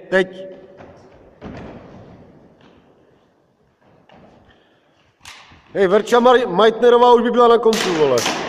teď. Hej, Verča Meitnerová už by byla na koncu, vole.